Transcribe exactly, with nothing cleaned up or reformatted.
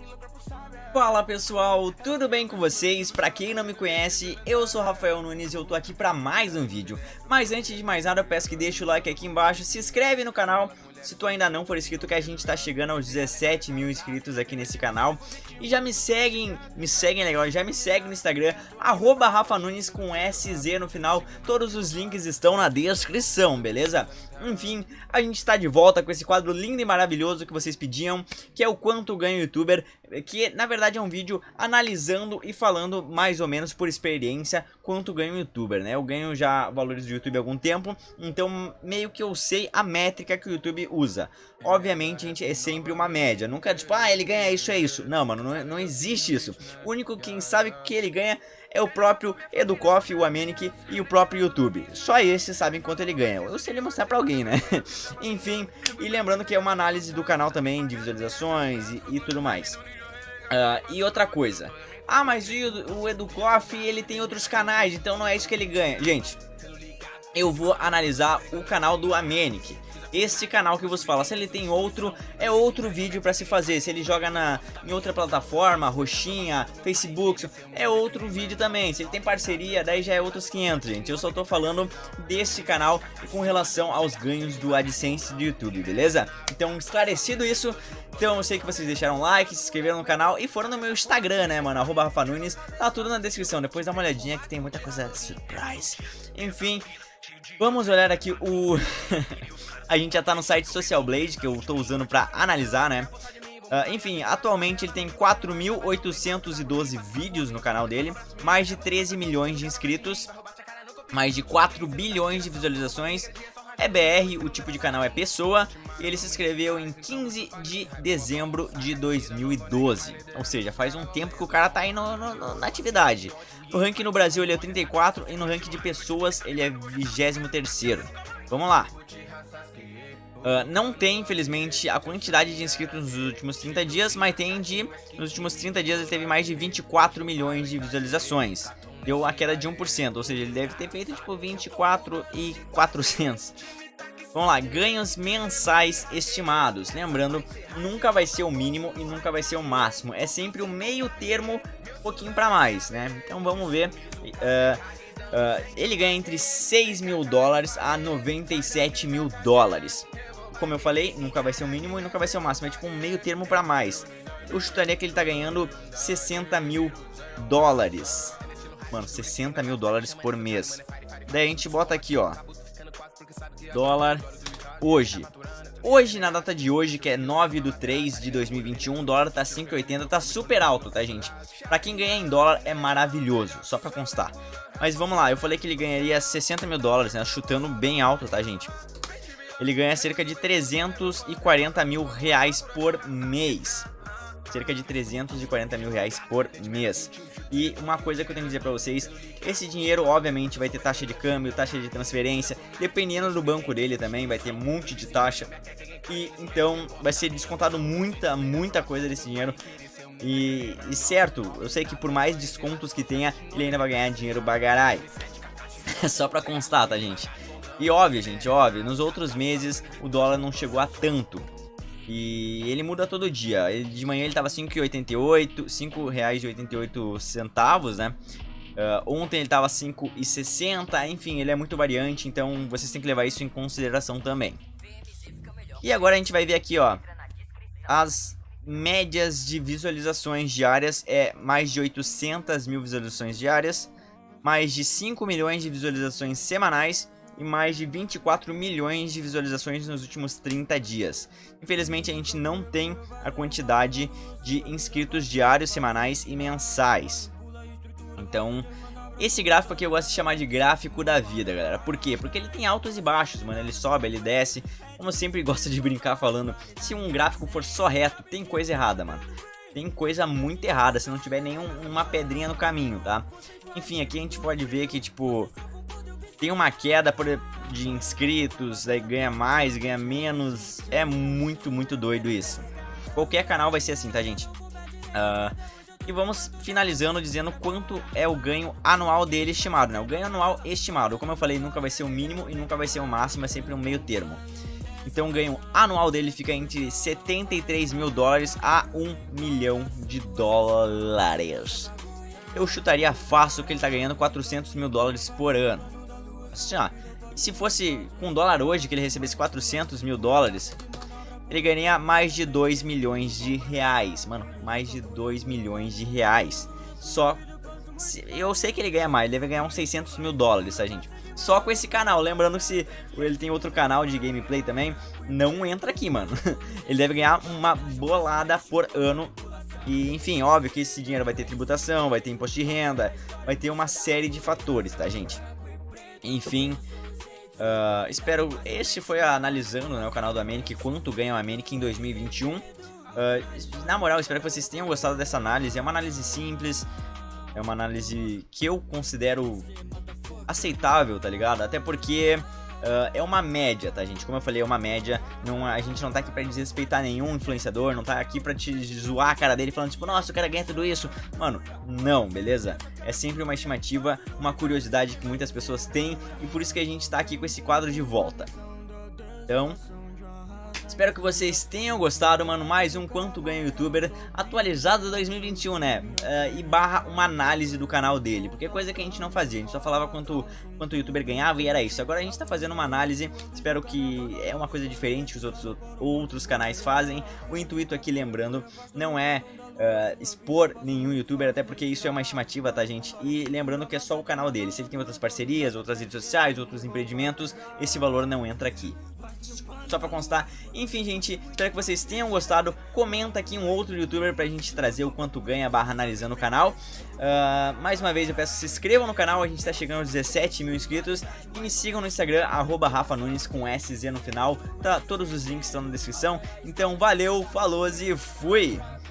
Fala pessoal, tudo bem com vocês? Pra quem não me conhece, eu sou Rafael Nunes e eu tô aqui pra mais um vídeo. Mas antes de mais nada, eu peço que deixe o like aqui embaixo, se inscreve no canal se tu ainda não for inscrito, que a gente tá chegando aos dezessete mil inscritos aqui nesse canal. E já me seguem, me seguem legal, já me segue no Instagram, arroba Rafa Nunes com S Z no final. Todos os links estão na descrição, beleza? Enfim, a gente tá de volta com esse quadro lindo e maravilhoso que vocês pediam, que é o Quanto Ganha o Youtuber, que na verdade é um vídeo analisando e falando mais ou menos por experiência quanto ganha um youtuber, né? Eu ganho já valores do YouTube há algum tempo, então meio que eu sei a métrica que o YouTube usa. Obviamente, gente, é sempre uma média, nunca tipo, ah, ele ganha isso, é isso. Não, mano, não, não existe isso. O único quem sabe que ele ganha é o próprio Educoff, o Amenic e o próprio YouTube. Só esses sabem quanto ele ganha. Eu sei ele mostrar pra alguém, né? Enfim, e lembrando que é uma análise do canal também, de visualizações e, e tudo mais. Uh, e outra coisa, ah, mas o, o Educoff, ele tem outros canais, então não é isso que ele ganha. Gente, eu vou analisar o canal do Amenic. Esse canal que vos fala, se ele tem outro, é outro vídeo pra se fazer. Se ele joga na, em outra plataforma, roxinha, Facebook, é outro vídeo também. Se ele tem parceria, daí já é outros quinhentos, gente. Eu só tô falando desse canal com relação aos ganhos do AdSense do YouTube, beleza? Então, esclarecido isso, então eu sei que vocês deixaram like, se inscreveram no canal e foram no meu Instagram, né, mano, arroba Rafa Nunes. Tá tudo na descrição, depois dá uma olhadinha que tem muita coisa surprise. Enfim, vamos olhar aqui o... A gente já tá no site Social Blade, que eu tô usando pra analisar, né? Uh, enfim, atualmente ele tem quatro mil oitocentos e doze vídeos no canal dele, mais de treze milhões de inscritos, mais de quatro bilhões de visualizações. É B R, o tipo de canal é pessoa, e ele se inscreveu em quinze de dezembro de dois mil e doze. Ou seja, faz um tempo que o cara tá aí no, no, no, na atividade. No ranking no Brasil ele é trinta e quatro e no ranking de pessoas ele é vigésimo terceiro. Vamos lá. Uh, não tem, infelizmente, a quantidade de inscritos nos últimos trinta dias, mas tem de... Nos últimos trinta dias ele teve mais de vinte e quatro milhões de visualizações. Deu a queda de um por cento, ou seja, ele deve ter feito tipo vinte e quatro e quatrocentos. Vamos lá, ganhos mensais estimados. Lembrando, nunca vai ser o mínimo e nunca vai ser o máximo. É sempre o meio termo, um pouquinho pra mais, né? Então vamos ver... Uh, Uh, ele ganha entre seis mil dólares a noventa e sete mil dólares. Como eu falei, nunca vai ser o mínimo e nunca vai ser o máximo. É tipo um meio termo pra mais. Eu chutaria que ele tá ganhando sessenta mil dólares. Mano, sessenta mil dólares por mês. Daí a gente bota aqui, ó. Dólar hoje. Hoje, na data de hoje, que é nove de três de dois mil e vinte e um, o dólar tá cinco e oitenta, tá super alto, tá, gente? Pra quem ganha em dólar é maravilhoso, só pra constar. Mas vamos lá, eu falei que ele ganharia sessenta mil dólares, né? Chutando bem alto, tá, gente? Ele ganha cerca de trezentos e quarenta mil reais por mês. Cerca de trezentos e quarenta mil reais por mês. E uma coisa que eu tenho que dizer pra vocês, esse dinheiro obviamente vai ter taxa de câmbio, taxa de transferência, dependendo do banco dele também vai ter um monte de taxa. E então vai ser descontado muita, muita coisa desse dinheiro. E, e certo, eu sei que por mais descontos que tenha, ele ainda vai ganhar dinheiro bagarai. Só pra constar, tá, gente? E óbvio, gente, óbvio, nos outros meses o dólar não chegou a tanto. E ele muda todo dia. Ele, de manhã ele tava cinco reais e oitenta e oito, cinco reais e oitenta e oito centavos, né? Uh, ontem ele tava cinco reais e sessenta, enfim, ele é muito variante, então vocês têm que levar isso em consideração também. E agora a gente vai ver aqui, ó, as médias de visualizações diárias. É mais de oitocentas mil visualizações diárias, mais de cinco milhões de visualizações semanais e mais de vinte e quatro milhões de visualizações nos últimos trinta dias. Infelizmente a gente não tem a quantidade de inscritos diários, semanais e mensais. Então, esse gráfico aqui eu gosto de chamar de gráfico da vida, galera. Por quê? Porque ele tem altos e baixos, mano. Ele sobe, ele desce. Como eu sempre gosto de brincar falando, se um gráfico for só reto, tem coisa errada, mano. Tem coisa muito errada, se não tiver nenhuma pedrinha no caminho, tá? Enfim, aqui a gente pode ver que, tipo... Tem uma queda por, de inscritos, aí ganha mais, ganha menos. É muito, muito doido isso. Qualquer canal vai ser assim, tá, gente? Uh, e vamos finalizando dizendo quanto é o ganho anual dele estimado, né? O ganho anual estimado, como eu falei, nunca vai ser o mínimo e nunca vai ser o máximo, é sempre um meio termo. Então o ganho anual dele fica entre setenta e três mil dólares a um milhão de dólares. Eu chutaria fácil que ele tá ganhando quatrocentos mil dólares por ano. Assim, ó, se fosse com dólar hoje, que ele recebesse quatrocentos mil dólares, ele ganharia mais de dois milhões de reais. Mano, mais de dois milhões de reais. Só... Eu sei que ele ganha mais, ele deve ganhar uns seiscentos mil dólares, tá, gente? Só com esse canal, lembrando que se ele tem outro canal de gameplay também, não entra aqui, mano. Ele deve ganhar uma bolada por ano. E, enfim, óbvio que esse dinheiro vai ter tributação, vai ter imposto de renda, vai ter uma série de fatores, tá, gente? Enfim, uh, espero... Esse foi a, analisando, né, o canal do Amenic, quanto ganha o Amenic em dois mil e vinte e um. Uh, na moral, espero que vocês tenham gostado dessa análise. É uma análise simples, é uma análise que eu considero aceitável, tá ligado? Até porque uh, é uma média, tá, gente? Como eu falei, é uma média. Não, a gente não tá aqui pra desrespeitar nenhum influenciador, não tá aqui pra te zoar a cara dele falando tipo, nossa, o cara ganha tudo isso. Mano, não, beleza? É sempre uma estimativa, uma curiosidade que muitas pessoas têm, e por isso que a gente tá aqui com esse quadro de volta. Então... espero que vocês tenham gostado, mano. Mais um Quanto Ganha o Youtuber atualizado dois mil e vinte e um, né? Uh, e barra uma análise do canal dele, porque é coisa que a gente não fazia. A gente só falava quanto, quanto o Youtuber ganhava e era isso. Agora a gente tá fazendo uma análise. Espero que é uma coisa diferente que os outros, outros canais fazem. O intuito aqui, lembrando, não é uh, expor nenhum Youtuber, até porque isso é uma estimativa, tá, gente? E lembrando que é só o canal dele. Se ele tem outras parcerias, outras redes sociais, outros empreendimentos, esse valor não entra aqui. Só pra constar. Enfim, gente, espero que vocês tenham gostado. Comenta aqui um outro youtuber pra gente trazer o quanto ganha barra analisando o canal. uh, Mais uma vez eu peço que se inscrevam no canal. A gente tá chegando aos dezessete mil inscritos. E me sigam no Instagram, arroba Rafa Nunes com S Z no final. Tá, todos os links estão na descrição. Então valeu, falou e fui!